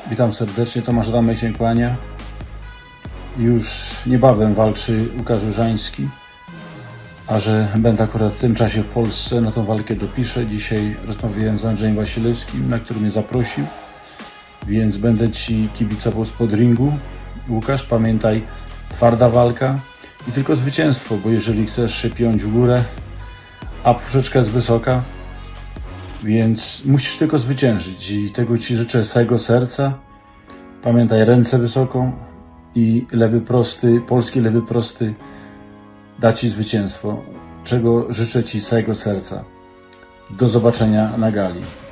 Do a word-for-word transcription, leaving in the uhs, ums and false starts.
Witam serdecznie, Tomasz Adamej się kłania. Już niebawem walczy Łukasz Łyżański, a że będę akurat w tym czasie w Polsce, no to walkę dopiszę. Dzisiaj rozmawiałem z Andrzejem Wasilewskim, na który mnie zaprosił, więc będę Ci kibicował spod ringu. Łukasz, pamiętaj, twarda walka i tylko zwycięstwo, bo jeżeli chcesz się piąć w górę, a poprzeczka jest wysoka, więc musisz tylko zwyciężyć i tego Ci życzę z całego serca. Pamiętaj, ręce wysoko i lewy prosty, polski lewy prosty da Ci zwycięstwo, czego życzę Ci z całego serca. Do zobaczenia na gali.